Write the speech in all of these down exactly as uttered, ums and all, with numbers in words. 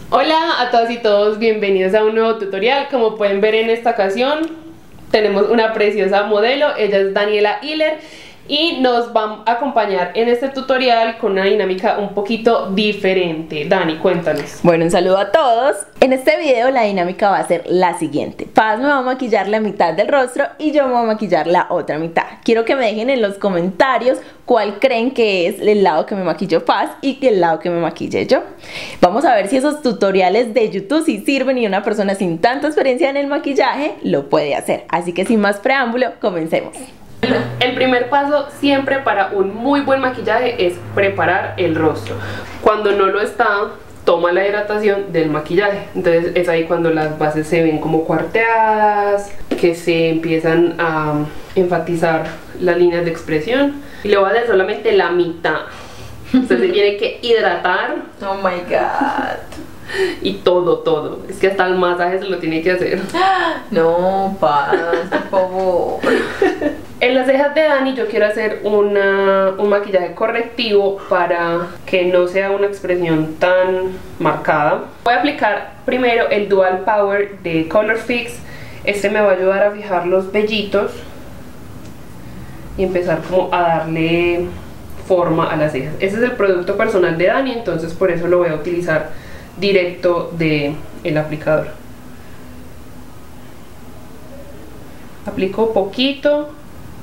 Hola a todas y todos, bienvenidos a un nuevo tutorial. Como pueden ver, en esta ocasión tenemos una preciosa modelo, ella es Daniela Hiller y nos va a acompañar en este tutorial con una dinámica un poquito diferente. Dani, cuéntanos. Bueno, un saludo a todos. En este video la dinámica va a ser la siguiente. Paz me va a maquillar la mitad del rostro y yo me voy a maquillar la otra mitad. Quiero que me dejen en los comentarios cuál creen que es el lado que me maquilló Paz y el lado que me maquille yo. Vamos a ver si esos tutoriales de YouTube sí sirven y una persona sin tanta experiencia en el maquillaje lo puede hacer. Así que sin más preámbulo, comencemos. El primer paso siempre para un muy buen maquillaje es preparar el rostro. Cuando no lo está, toma la hidratación del maquillaje. Entonces es ahí cuando las bases se ven como cuarteadas, que se empiezan a enfatizar las líneas de expresión. Y le voy a hacer solamente la mitad. Entonces se tiene que hidratar. Oh my god. Y todo, todo. Es que hasta el masaje se lo tiene que hacer. No, Paz, por favor. En las cejas de Dani yo quiero hacer una, un maquillaje correctivo para que no sea una expresión tan marcada. Voy a aplicar primero el Dual Power de Color Fix. Este me va a ayudar a fijar los vellitos y empezar como a darle forma a las cejas. Este es el producto personal de Dani, entonces por eso lo voy a utilizar directo del aplicador. Aplico poquito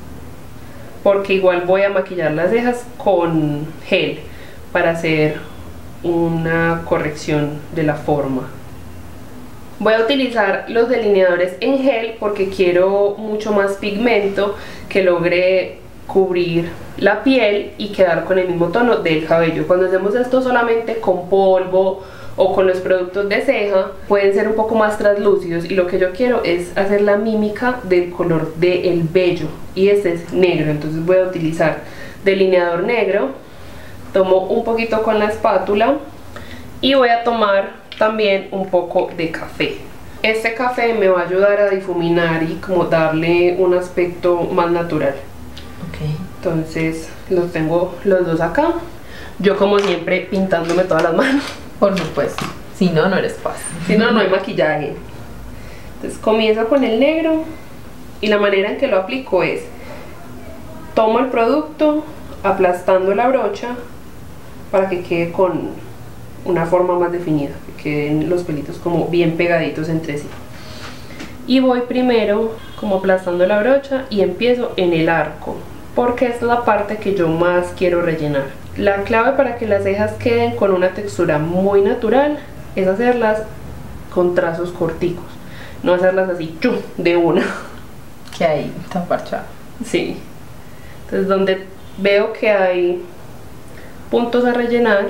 porque igual voy a maquillar las cejas con gel para hacer una corrección de la forma. Voy a utilizar los delineadores en gel porque quiero mucho más pigmento que logre cubrir la piel y quedar con el mismo tono del cabello. Cuando hacemos esto solamente con polvo o con los productos de ceja, pueden ser un poco más translúcidos, y lo que yo quiero es hacer la mímica del color del vello, y este es negro. Entonces voy a utilizar delineador negro, tomo un poquito con la espátula y voy a tomar también un poco de café. Este café me va a ayudar a difuminar y como darle un aspecto más natural. Okay. Entonces los tengo los dos acá, yo como siempre pintándome todas las manos. Por supuesto, si no, no eres Paz. Si no, no hay maquillaje. Entonces comienzo con el negro y la manera en que lo aplico es: tomo el producto aplastando la brocha para que quede con una forma más definida, que queden los pelitos como bien pegaditos entre sí. Y voy primero como aplastando la brocha y empiezo en el arco, porque esta es la parte que yo más quiero rellenar. La clave para que las cejas queden con una textura muy natural es hacerlas con trazos corticos, no hacerlas así ¡chum!, de una. Que ahí está parchado. Sí. Entonces donde veo que hay puntos a rellenar,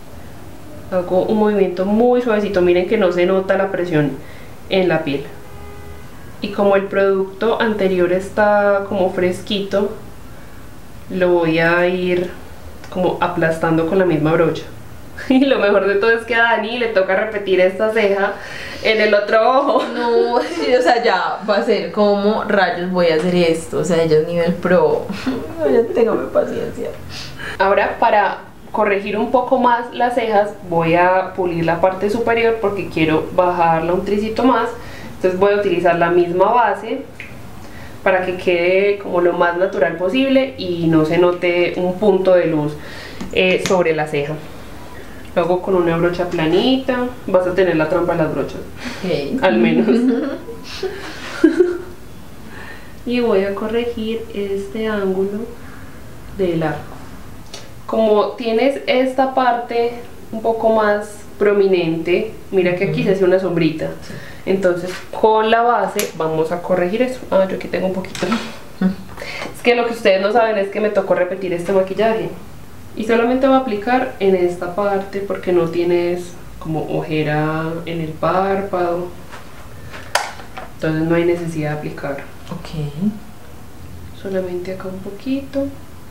hago un movimiento muy suavecito. Miren que no se nota la presión en la piel. Y como el producto anterior está como fresquito, lo voy a ir como aplastando con la misma brocha. Y lo mejor de todo es que a Dani le toca repetir esta ceja en el otro ojo. No, sí, o sea, ya va a ser como rayos voy a hacer esto. O sea, ella es nivel pro. No, ya téngame paciencia. Ahora, para corregir un poco más las cejas, voy a pulir la parte superior porque quiero bajarla un tricito más. Entonces voy a utilizar la misma base para que quede como lo más natural posible y no se note un punto de luz eh, sobre la ceja. Lo hago con una brocha planita. Vas a tener la trampa de las brochas, Okay. al menos. Y voy a corregir este ángulo del arco. Como tienes esta parte un poco más prominente, mira que aquí se hace una sombrita. Entonces con la base vamos a corregir eso. Ah, yo aquí tengo un poquito. Es que lo que ustedes no saben es que me tocó repetir este maquillaje. Y solamente voy a aplicar en esta parte porque no tienes como ojera en el párpado. Entonces no hay necesidad de aplicar. Ok. Solamente acá un poquito.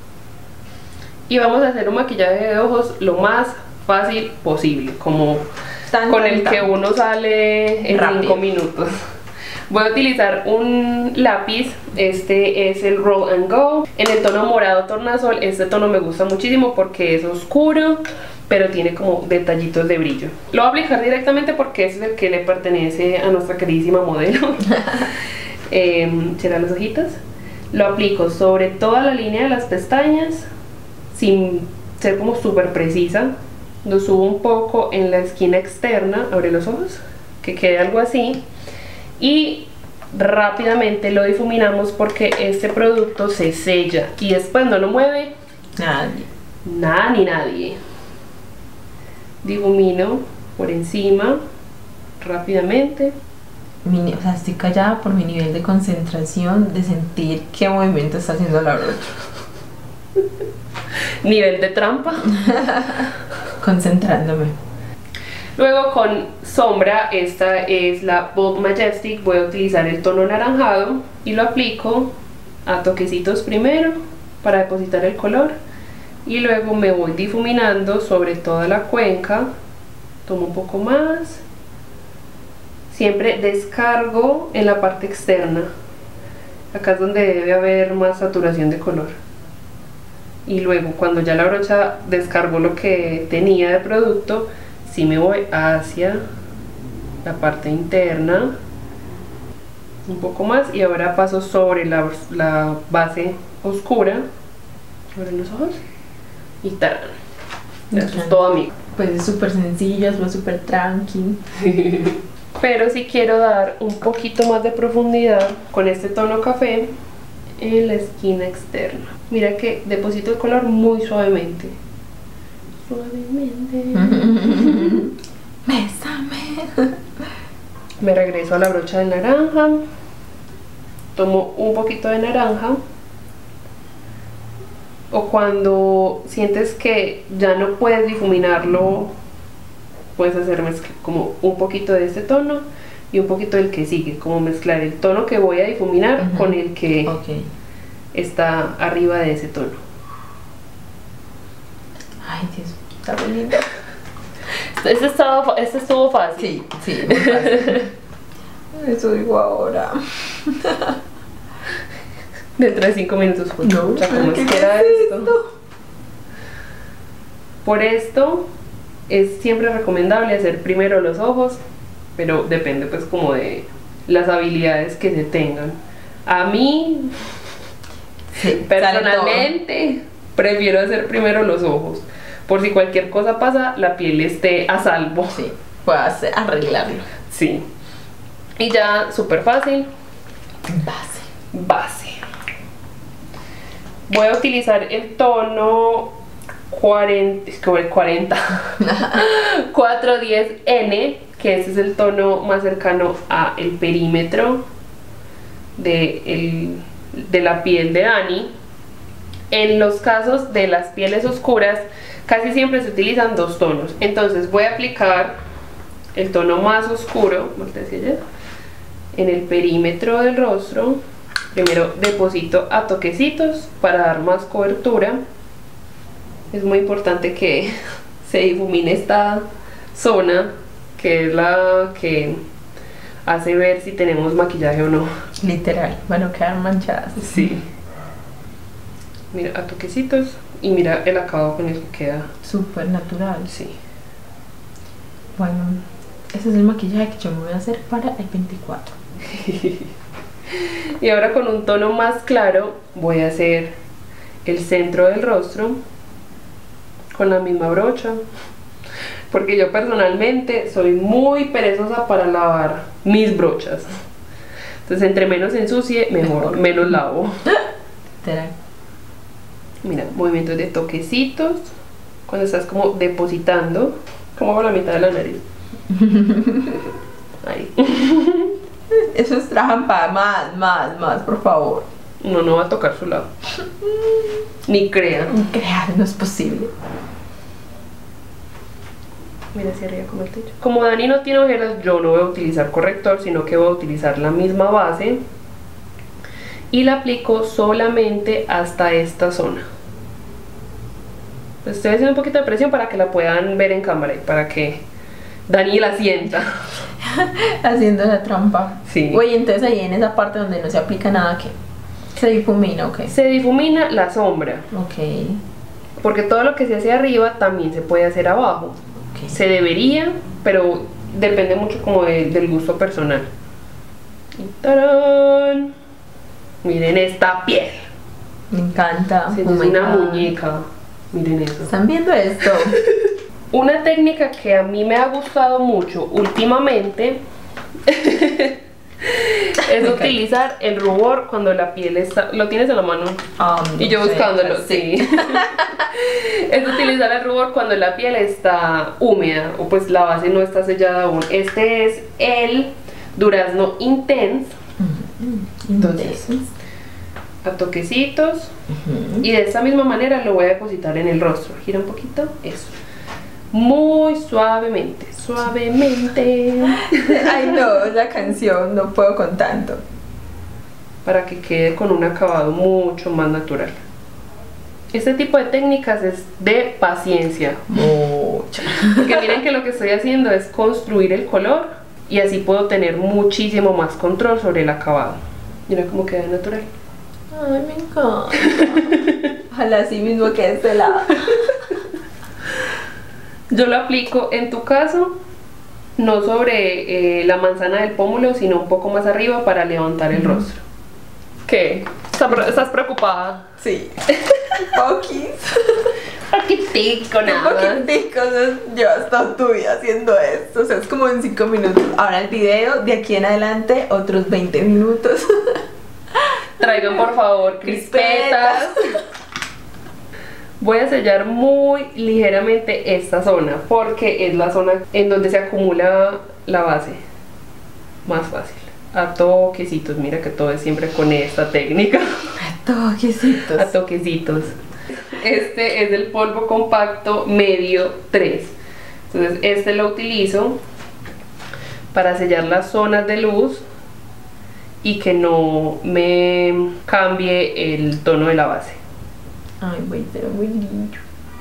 Y vamos a hacer un maquillaje de ojos lo más fácil posible, como Tan con el tan. que uno sale en cinco minutos. Voy a utilizar un lápiz, este es el Roll and Go, en el tono morado tornasol. Este tono me gusta muchísimo porque es oscuro, pero tiene como detallitos de brillo. Lo voy a aplicar directamente porque ese es el que le pertenece a nuestra queridísima modelo. eh, Será las hojitas. Lo aplico sobre toda la línea de las pestañas, sin ser como súper precisa. Lo subo un poco en la esquina externa, abre los ojos, que quede algo así. Y rápidamente lo difuminamos porque este producto se sella y después no lo mueve nadie. Nada ni nadie. Difumino por encima rápidamente. Mi, o sea, estoy callada por mi nivel de concentración de sentir qué movimiento está haciendo la brocha. Nivel de trampa. Concentrándome. Luego con sombra, esta es la Bold Majestic, voy a utilizar el tono anaranjado y lo aplico a toquecitos primero para depositar el color y luego me voy difuminando sobre toda la cuenca. Tomo un poco más, siempre descargo en la parte externa, acá es donde debe haber más saturación de color, y luego cuando ya la brocha descargó lo que tenía de producto, sí me voy hacia la parte interna un poco más y ahora paso sobre la, la base oscura, sobre los ojos y tarán. Eso es todo, amigo. Pues es súper sencillo, es súper tranqui. Pero si quiero dar un poquito más de profundidad con este tono café en la esquina externa. Mira que deposito el color muy suavemente. Suavemente. Bésame. Me regreso a la brocha de naranja. Tomo un poquito de naranja. O cuando sientes que ya no puedes difuminarlo, puedes hacer como un poquito de este tono y un poquito del que sigue, como mezclar el tono que voy a difuminar uh-huh. con el que okay. está arriba de ese tono. Ay, Dios, está muy lindo. Este, estaba, este estuvo fácil. Sí, sí, muy fácil. Eso digo ahora. Dentro de cinco minutos. Pues, no, o sea, ¿cómo ¿qué es que era es esto? esto? Por esto es siempre recomendable hacer primero los ojos, pero depende pues como de las habilidades que se tengan. A mí, sí, personalmente, prefiero hacer primero los ojos, por si cualquier cosa pasa, la piel esté a salvo. Sí, puedas arreglarlo. Sí. Y ya, súper fácil. Base. Base. Voy a utilizar el tono cuarenta, cuarenta cuatrocientos diez N, que ese es el tono más cercano a el perímetro de, el, de la piel de Dani. En los casos de las pieles oscuras casi siempre se utilizan dos tonos, entonces voy a aplicar el tono más oscuro en el perímetro del rostro. Primero deposito a toquecitos para dar más cobertura. Es muy importante que se difumine esta zona, que es la que hace ver si tenemos maquillaje o no. Literal, van a quedar manchadas. Sí. Mira, a toquecitos y mira el acabado con el que queda. Súper natural. Sí. Bueno, ese es el maquillaje que yo me voy a hacer para el veinticuatro. Y ahora con un tono más claro voy a hacer el centro del rostro con la misma brocha, porque yo personalmente soy muy perezosa para lavar mis brochas, entonces entre menos ensucie mejor, mejor. menos lavo. Mira, movimientos de toquecitos cuando estás como depositando, como con la mitad de la nariz. Ahí. Eso es trampa, más, más, más, por favor. No, no va a tocar su lado. Ni crean. Ni crean, no es posible. Mira hacia arriba como el techo. Como Dani no tiene ojeras, yo no voy a utilizar corrector, sino que voy a utilizar la misma base y la aplico solamente hasta esta zona. Pues estoy haciendo un poquito de presión para que la puedan ver en cámara y para que Dani la sienta. Haciendo la trampa. Sí. Oye, entonces ahí en esa parte donde no se aplica nada, ¿qué? Se difumina, ok. Se difumina la sombra. Ok. Porque todo lo que se hace arriba también se puede hacer abajo. Okay. Se debería, pero depende mucho como de, del gusto personal. Y ¡tarán! Miren esta piel. Me encanta. Sí, Oh es my una God. muñeca. Miren eso. ¿Están viendo esto? Una técnica que a mí me ha gustado mucho últimamente es utilizar el rubor cuando la piel está... ¿Lo tienes en la mano? Um, Y yo no sé, buscándolo, sí. sí. Es utilizar el rubor cuando la piel está húmeda o pues la base no está sellada aún. Este es el Durazno Intense. Entonces, a toquecitos. Uh-huh. Y de esta misma manera lo voy a depositar en el rostro. Gira un poquito, eso. Muy suavemente, suavemente. Ay no, la canción, no puedo con tanto. Para que quede con un acabado mucho más natural. Este tipo de técnicas es de paciencia. Mucho. Porque miren que lo que estoy haciendo es construir el color y así puedo tener muchísimo más control sobre el acabado. Mira cómo queda natural. Ay, me encanta. Ojalá así mismo que este lado. Yo lo aplico en tu caso, no sobre eh, la manzana del pómulo, sino un poco más arriba para levantar el rostro. ¿Qué? ¿Estás preocupada? Sí. Poquis. Poquitico, Un nada. poquitico, o sea, llevas toda tu vida haciendo esto. O sea, es como en cinco minutos. Ahora el video, de aquí en adelante, otros veinte minutos. Traigan por favor crispetas. Voy a sellar muy ligeramente esta zona porque es la zona en donde se acumula la base. Más fácil. A toquecitos, mira que todo es siempre con esta técnica. A toquecitos. A toquecitos. Este es el polvo compacto medio tres. Entonces este lo utilizo para sellar las zonas de luz y que no me cambie el tono de la base. Ay, güey, pero muy lindo.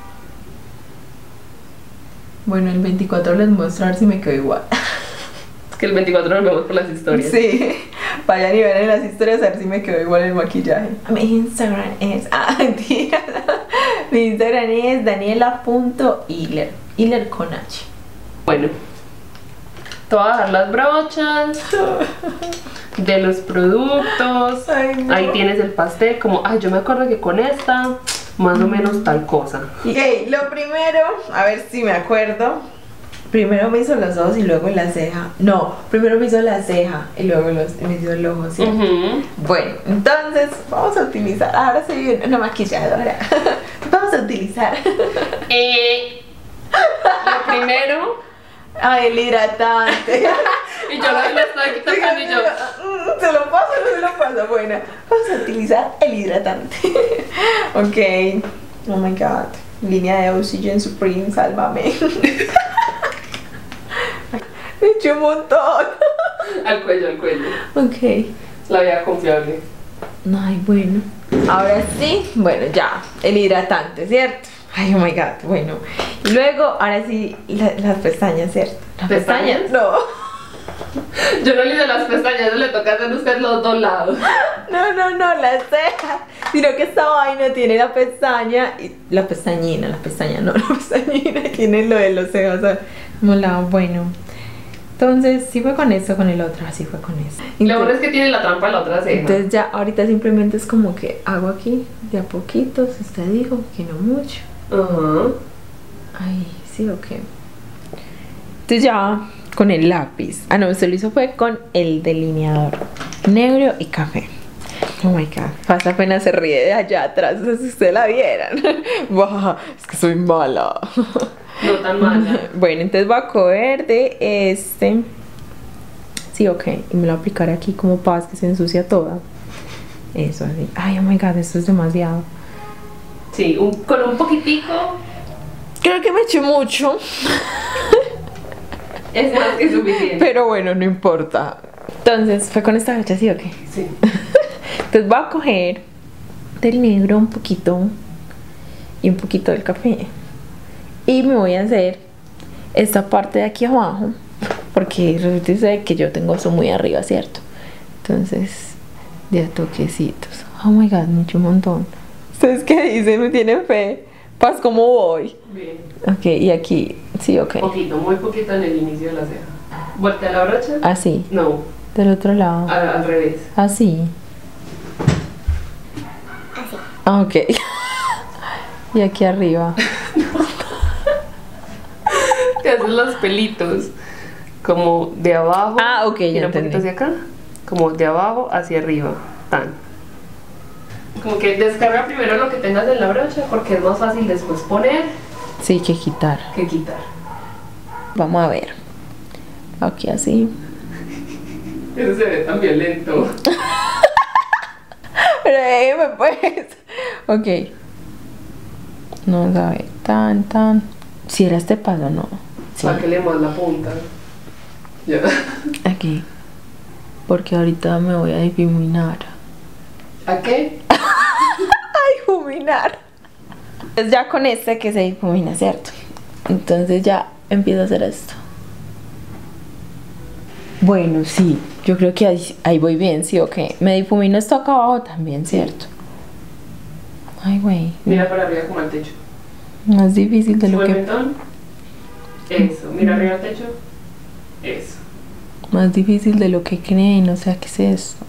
Bueno, el veinticuatro les muestro a ver si me quedo igual. Es que el veinticuatro nos vemos por las historias. Sí, vayan y vean en las historias a ver si me quedo igual el maquillaje. Mi Instagram es... Ah, mentira. Mi Instagram es daniela punto hiller. Hiller con H. Bueno, te voy a dar las brochas de los productos. Ay, no. Ahí tienes el pastel. Como, ay, yo me acuerdo que con esta, más o menos tal cosa. Ok, lo primero, a ver si me acuerdo. Primero me hizo los ojos y luego la ceja. No, primero me hizo la ceja y luego los, me hizo el ojo, ¿sí? Uh-huh. Bueno, entonces vamos a utilizar. Ahora soy una maquilladora. Vamos a utilizar. Eh, lo primero. Ay, el hidratante. Y yo lo, lo estoy aquí tocando y yo. Mm, ¿se lo paso o no se lo paso? Bueno, vamos a utilizar el hidratante. Ok. Oh my god. Línea de Oxygen Supreme, sálvame. Me eché un montón. Al cuello, al cuello. Ok. La vida confiable. Ay, bueno. Ahora sí, bueno, ya. El hidratante, ¿cierto? Ay, oh my god, bueno. Y luego, ahora sí, la- las pestañas, ¿cierto? ¿Las ¿Pestañas? No. Yo no le hice las pestañas, le toca hacer usted los dos lados. No, no, no, las cejas. Sino que esta vaina tiene la pestaña y la pestañina, la pestaña, no, la pestañina tiene lo de los cejas. Como la, bueno. Entonces, sí fue con esto, con el otro, así fue con eso. Lo bueno es que tiene la trampa en la otra ceja. Entonces ya ahorita simplemente es como que hago aquí de a poquitos, usted dijo que no mucho. Ajá. Ay, sí, ok. Entonces ya con el lápiz. Ah, no, usted lo hizo fue con el delineador negro y café. Oh my god. Paz apenas se ríe de allá atrás, si ustedes la vieran. Wow, es que soy mala. No tan mala. Bueno, entonces voy a coger de este. Sí, ok. Y me lo voy a aplicar aquí como Paz, que se ensucia toda. Eso así. Ay, oh my god, esto es demasiado. Sí, un, con un poquitico Creo que me eché mucho. es más que suficiente. Pero bueno, no importa. Entonces, ¿fue con esta brocha, sí o qué? Sí. Entonces voy a coger del negro un poquito y un poquito del café. Y me voy a hacer esta parte de aquí abajo porque resulta y sabe que yo tengo eso muy arriba, ¿cierto? Entonces, de a toquecitos. Oh my god, mucho un montón. ¿Ustedes qué dicen? ¿Me tienen fe? Paz, ¿cómo voy? Bien. Ok, y aquí, sí, ok. Poquito, muy poquito en el inicio de la ceja. ¿Voltea la brocha? Así, No, del otro lado. al, al revés. Así. Ah, ok. Y aquí arriba. Te haces los pelitos como de abajo. Ah, ok, ya Mira un entendí. poquito hacia acá. Como de abajo hacia arriba. Tan. Como que descarga primero lo que tengas en la brocha porque es más fácil después poner Sí, que quitar. que quitar. Vamos a ver. Aquí así. Eso se ve tan violento. Pero déjeme pues. Ok. No sabe. Tan, tan. Si era este paso, no. Sí. Sáquele más la punta. Ya. Aquí. Porque ahorita me voy a difuminar. ¿A qué? A difuminar. Es ya con este que se difumina, ¿cierto? Entonces ya empiezo a hacer esto. Bueno, sí. Yo creo que ahí, ahí voy bien, ¿sí o qué? Me difumino esto acá abajo también, ¿cierto? Ay, güey. Mira para arriba como al techo. Más difícil de lo Sube el que... mentón. Eso. Mira arriba al techo. Eso. Más difícil de lo que creen, o sea, ¿qué es esto?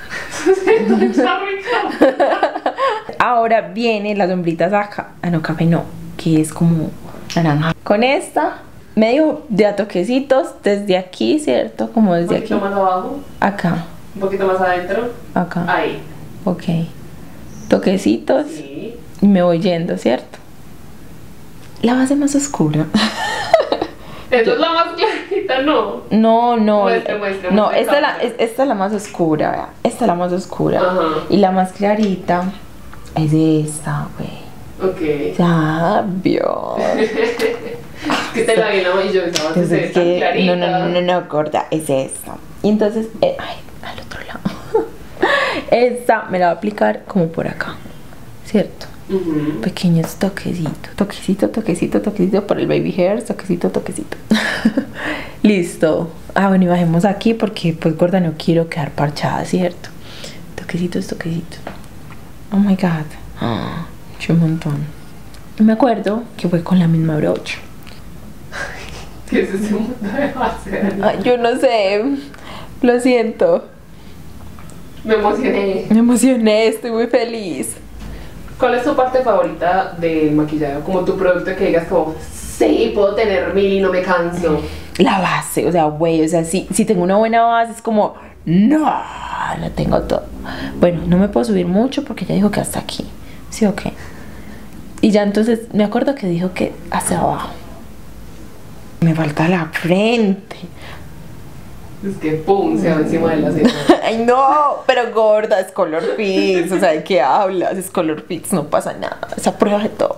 Ahora viene las sombritas acá. Ah, no, café no, que es como naranja. Con esta, medio de a toquecitos desde aquí, ¿cierto? Como Un desde aquí. poquito más abajo. Acá, Un poquito más adentro. acá. Ahí. Ok. Toquecitos Sí. y me voy yendo, ¿cierto? La base más oscura. Esa es la más clarita, ¿no? No, no. Muestre, muestre, no, muestre esta es, la, cámara. es- esta es la más oscura, vea. Esta es la más oscura. Ajá. Y la más clarita es esta, güey. Ok. Sabio. Que te la vi en la mano y yo estaba Entonces tan es que clarita. no, no, no, no, no, gorda, es esta. Y entonces, eh, ay, al otro lado. Esta me la voy a aplicar como por acá, ¿cierto? Ujú. Pequeños toquecitos, toquecito, toquecito, toquecito por el baby hair, toquecito, toquecito. Listo. Ah, bueno, y bajemos aquí porque pues gorda no quiero quedar parchada, ¿cierto? Toquecitos, toquecitos. Oh my god. Ah, un montón. Me acuerdo que fue con la misma brocha. ¿Qué es ese mundo de base? Ay, yo no sé. Lo siento. Me emocioné. Me emocioné, estoy muy feliz. ¿Cuál es tu parte favorita del maquillaje? Como tu producto que digas como, sí, puedo tener mil y no me canso. La base, o sea, güey, o sea, si, si tengo una buena base es como, no, lo tengo todo. Bueno, no me puedo subir mucho porque ya dijo que hasta aquí. ¿Sí o qué? Y ya entonces me acuerdo que dijo que hacia abajo. Me falta la frente. Es que pum, se va encima de la ceja. Ay, no, pero gorda, es color fix. O sea, ¿de qué hablas? Es color fix, no pasa nada. Esa prueba de todo.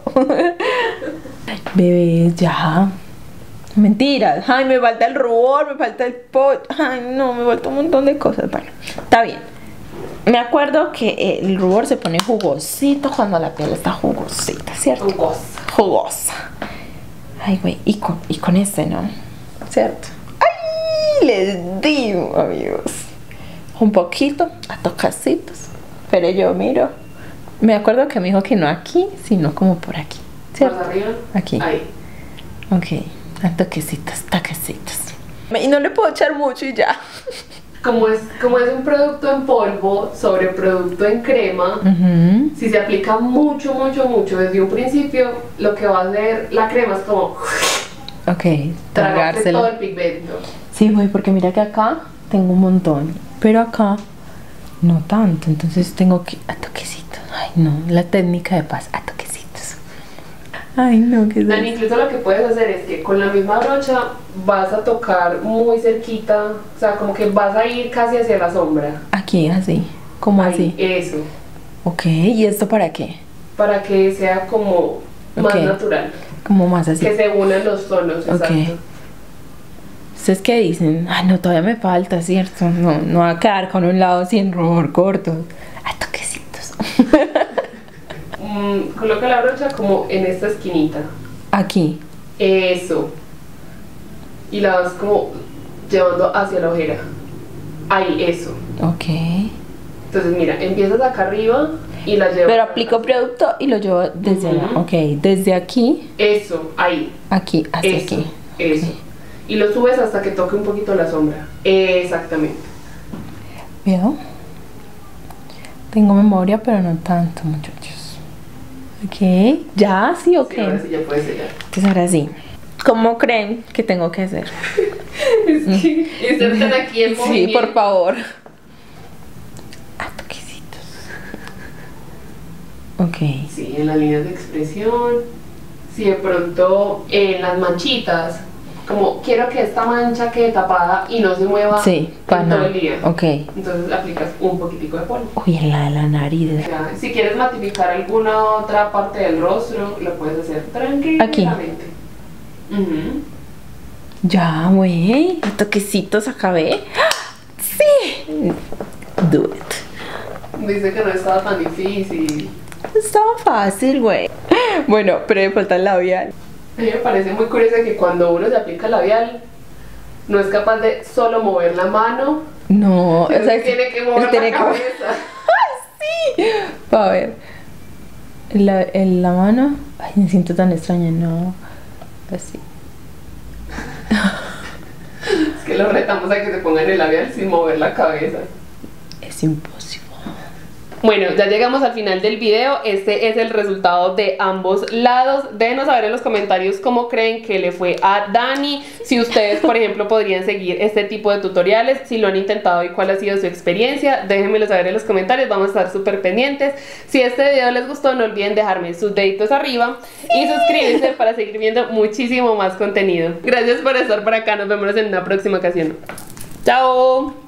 Bebés, ya. Mentiras. Ay, me falta el rubor, me falta el pot. Ay, no, me falta un montón de cosas. Bueno, está bien. Me acuerdo que el rubor se pone jugosito cuando la piel está jugosita, ¿cierto? Jugosa. Jugosa. Ay, güey, y con, y con este, ¿no? ¿Cierto? ¡Ay! Les digo, amigos. Un poquito, a tocacitos. Pero yo miro. Me acuerdo que me dijo que no aquí, sino como por aquí. ¿Cierto? Más arriba. Aquí. Ahí. Ok. A toquecitos, toquecitos. Y no le puedo echar mucho y ya. Como es, como es un producto en polvo sobre producto en crema, Ujú. si se aplica mucho, mucho, mucho desde un principio, lo que va a hacer la crema es como Ok, tragarse todo tragárselo. el pigmento. Sí, güey, porque mira que acá tengo un montón, pero acá no tanto, entonces tengo que a toquecitos. Ay, no, la técnica de paz, a toquecitos. Ay, no, qué Dan, incluso lo que puedes hacer es que con la misma brocha vas a tocar muy cerquita, o sea, como que vas a ir casi hacia la sombra. Aquí, así, como Ahí, así. Eso, Ok, ¿y esto para qué? para que sea como más Ok. natural, Como más así. que se unan los tonos, Ok. exacto. ¿Ustedes qué dicen? Ay, no, todavía me falta, ¿cierto? No, no va a quedar con un lado sin rubor corto. A toquecitos. Mm, coloca la brocha como en esta esquinita. Aquí. Eso. Y la vas como llevando hacia la ojera. Ahí, eso. Ok. Entonces mira, empiezas acá arriba y la llevas. Pero aplico producto y lo llevo desde allá. Ujú. Ok, desde aquí, Eso, ahí. aquí, hacia Eso, aquí. eso. Ok. Y lo subes hasta que toque un poquito la sombra. Exactamente. ¿Veo? Tengo memoria, pero no tanto, muchachos. Ok, ya, sí, ok. Sí, ahora sí ya puedes sellar. Entonces ahora sí. ¿Cómo creen que tengo que hacer? Es que insertan aquí el Sí, movimiento. por favor. A toquecitos. Ok. Sí, en las líneas de expresión. Si de pronto en las manchitas, como quiero que esta mancha quede tapada y no se mueva Sí, en para todo nada. el día. Ok. Entonces aplicas un poquitico de polvo. Uy, en la de la nariz. Ya, si quieres matificar alguna otra parte del rostro, lo puedes hacer tranquilamente. Ujú. Ya, güey. A toquecitos acabé. Sí. Do it. Dice que no estaba tan difícil. Estaba fácil, güey. Bueno, pero me falta el labial. A mí me parece muy curioso que cuando uno se aplica labial, no es capaz de solo mover la mano, No, o sino sea, que tiene que mover tiene la que- cabeza. Sí. A ver. La, en la mano. Ay, me siento tan extraña, no. Así. Es que lo retamos a que se pongan el labial sin mover la cabeza. Es imposible. Bueno, ya llegamos al final del video. Este es el resultado de ambos lados. Déjenos saber en los comentarios cómo creen que le fue a Dani. Si ustedes, por ejemplo, podrían seguir este tipo de tutoriales, si lo han intentado y cuál ha sido su experiencia, déjenmelo saber en los comentarios. Vamos a estar súper pendientes. Si este video les gustó, no olviden dejarme sus deditos arriba y suscribirse para seguir viendo muchísimo más contenido. Gracias por estar por acá. Nos vemos en una próxima ocasión. ¡Chao!